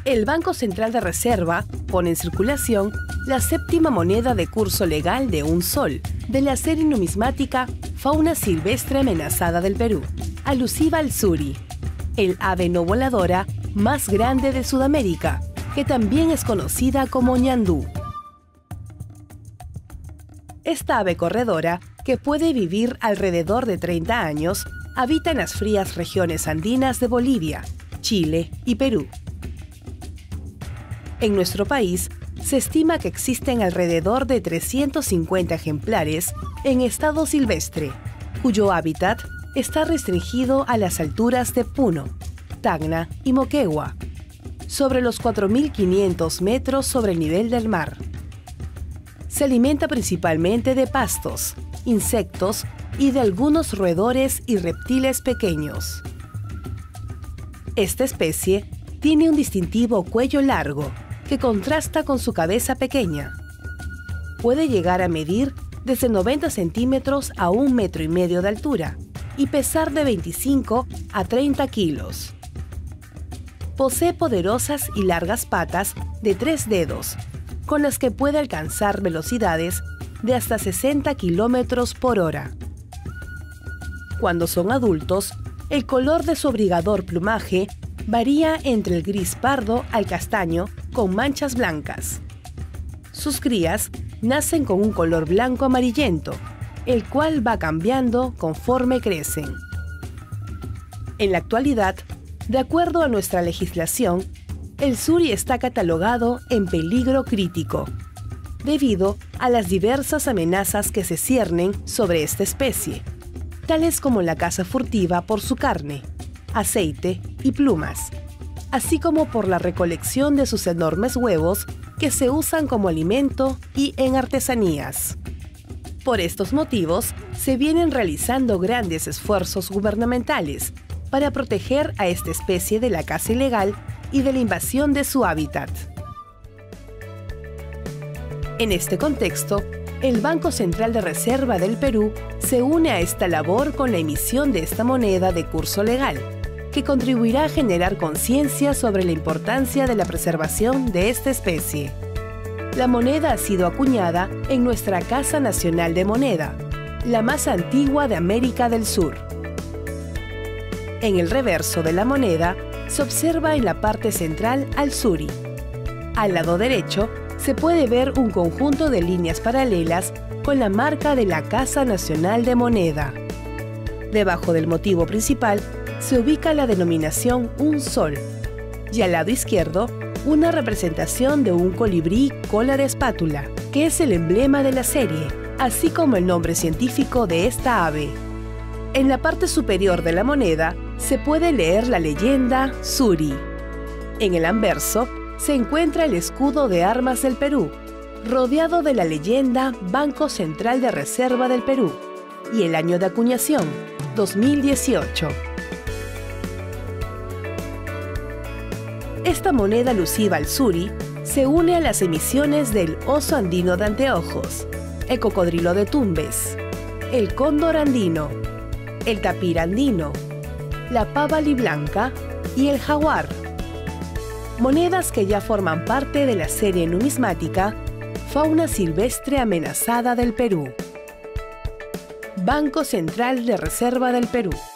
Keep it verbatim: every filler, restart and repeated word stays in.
El Banco Central de Reserva pone en circulación la séptima moneda de curso legal de un sol, de la serie numismática Fauna Silvestre Amenazada del Perú, alusiva al suri, el ave no voladora más grande de Sudamérica, que también es conocida como ñandú. Esta ave corredora, que puede vivir alrededor de treinta años, habita en las frías regiones andinas de Bolivia, Chile y Perú. En nuestro país, se estima que existen alrededor de trescientos cincuenta ejemplares en estado silvestre, cuyo hábitat está restringido a las alturas de Puno, Tacna y Moquegua, sobre los cuatro mil quinientos metros sobre el nivel del mar. Se alimenta principalmente de pastos, insectos y de algunos roedores y reptiles pequeños. Esta especie tiene un distintivo cuello largo que contrasta con su cabeza pequeña. Puede llegar a medir desde noventa centímetros a un metro y medio de altura y pesar de veinticinco a treinta kilos. Posee poderosas y largas patas de tres dedos, con las que puede alcanzar velocidades de hasta sesenta kilómetros por hora. Cuando son adultos, el color de su abrigador plumaje varía entre el gris pardo al castaño con manchas blancas. Sus crías nacen con un color blanco amarillento, el cual va cambiando conforme crecen. En la actualidad, de acuerdo a nuestra legislación, el suri está catalogado en peligro crítico, debido a las diversas amenazas que se ciernen sobre esta especie, tales como la caza furtiva por su carne, aceite y plumas, así como por la recolección de sus enormes huevos que se usan como alimento y en artesanías. Por estos motivos, se vienen realizando grandes esfuerzos gubernamentales para proteger a esta especie de la caza ilegal y de la invasión de su hábitat. En este contexto, el Banco Central de Reserva del Perú se une a esta labor con la emisión de esta moneda de curso legal, que contribuirá a generar conciencia sobre la importancia de la preservación de esta especie. La moneda ha sido acuñada en nuestra Casa Nacional de Moneda, la más antigua de América del Sur. En el reverso de la moneda se observa en la parte central al suri. Al lado derecho se puede ver un conjunto de líneas paralelas con la marca de la Casa Nacional de Moneda. Debajo del motivo principal se ubica la denominación un sol y al lado izquierdo una representación de un colibrí cola de espátula, que es el emblema de la serie, así como el nombre científico de esta ave. En la parte superior de la moneda se puede leer la leyenda Suri. En el anverso se encuentra el escudo de armas del Perú, rodeado de la leyenda Banco Central de Reserva del Perú y el año de acuñación, dos mil dieciocho. Esta moneda alusiva al suri se une a las emisiones del oso andino de anteojos, el cocodrilo de Tumbes, el cóndor andino, el tapir andino, la pava aliblanca y el jaguar. Monedas que ya forman parte de la serie numismática Fauna Silvestre Amenazada del Perú. Banco Central de Reserva del Perú.